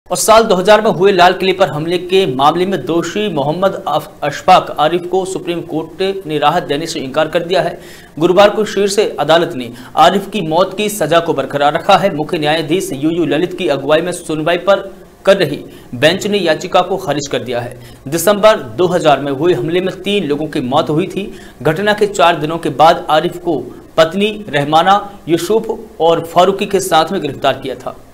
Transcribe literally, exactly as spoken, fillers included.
और साल दो हज़ार में हुए लाल किले पर हमले के मामले में दोषी मोहम्मद अशफाक आरिफ को सुप्रीम कोर्ट ने राहत देने से इनकार कर दिया है। गुरुवार को शीर्ष अदालत ने आरिफ की मौत की सजा को बरकरार रखा है। मुख्य न्यायाधीश यू यू ललित की अगुवाई में सुनवाई पर कर रही बेंच ने याचिका को खारिज कर दिया है। दिसंबर दो हज़ार में हुए हमले में तीन लोगों की मौत हुई थी। घटना के चार दिनों के बाद आरिफ को पत्नी रहमाना, यूसुफ और फारूकी के साथ में गिरफ्तार किया था।